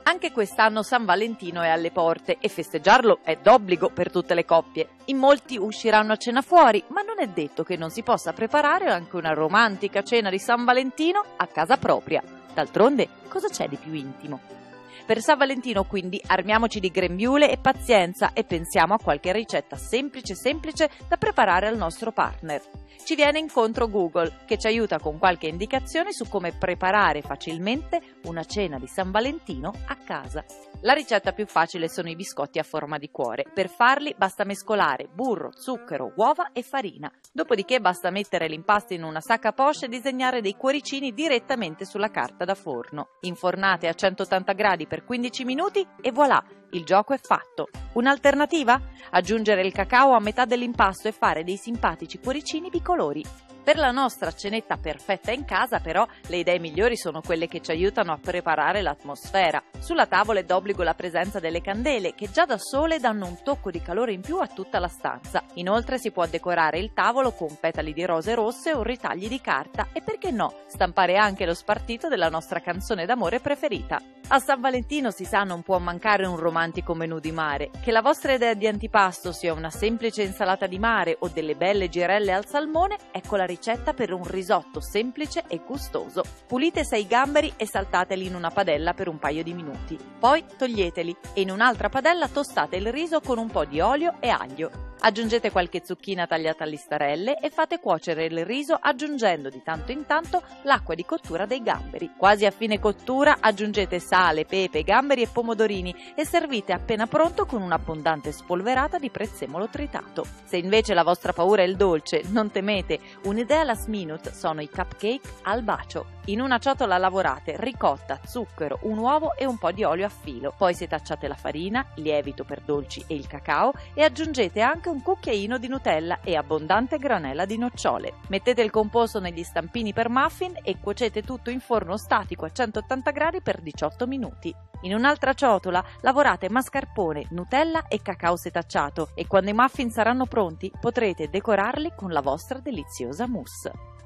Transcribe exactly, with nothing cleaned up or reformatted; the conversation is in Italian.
Anche quest'anno San Valentino è alle porte e festeggiarlo è d'obbligo per tutte le coppie. In molti usciranno a cena fuori, ma non è detto che non si possa preparare anche una romantica cena di San Valentino a casa propria. D'altronde, cosa c'è di più intimo? Per San Valentino quindi armiamoci di grembiule e pazienza e pensiamo a qualche ricetta semplice semplice da preparare al nostro partner. Ci viene incontro Google, che ci aiuta con qualche indicazione su come preparare facilmente una cena di San Valentino a casa. La ricetta più facile sono i biscotti a forma di cuore. Per farli basta mescolare burro, zucchero, uova e farina. Dopodiché basta mettere l'impasto in una sacca a poche e disegnare dei cuoricini direttamente sulla carta da forno. Infornate a centottanta gradi per quindici minuti e voilà, il gioco è fatto. Un'alternativa? Aggiungere il cacao a metà dell'impasto e fare dei simpatici cuoricini bicolori. Per la nostra cenetta perfetta in casa, però, le idee migliori sono quelle che ci aiutano a preparare l'atmosfera. Sulla tavola è d'obbligo la presenza delle candele, che già da sole danno un tocco di calore in più a tutta la stanza. Inoltre si può decorare il tavolo con petali di rose rosse o ritagli di carta e, perché no, stampare anche lo spartito della nostra canzone d'amore preferita. A San Valentino, si sa, non può mancare un romantico menù di mare. Che la vostra idea di antipasto sia una semplice insalata di mare o delle belle girelle al salmone, ecco la ricetta per un risotto semplice e gustoso. Pulite sei gamberi e saltateli in una padella per un paio di minuti. Poi toglieteli e in un'altra padella tostate il riso con un po' di olio e aglio. Aggiungete qualche zucchina tagliata a listarelle e fate cuocere il riso aggiungendo di tanto in tanto l'acqua di cottura dei gamberi. Quasi a fine cottura aggiungete sale, pepe, gamberi e pomodorini e servite appena pronto con un'abbondante spolverata di prezzemolo tritato. Se invece la vostra paura è il dolce, non temete, un'idea last minute sono i cupcake al bacio. In una ciotola lavorate ricotta, zucchero, un uovo e un po' di olio a filo. Poi setacciate la farina, lievito per dolci e il cacao e aggiungete anche un cucchiaino di Nutella e abbondante granella di nocciole. Mettete il composto negli stampini per muffin e cuocete tutto in forno statico a centottanta gradi per diciotto minuti. In un'altra ciotola lavorate mascarpone, Nutella e cacao setacciato e quando i muffin saranno pronti potrete decorarli con la vostra deliziosa mousse.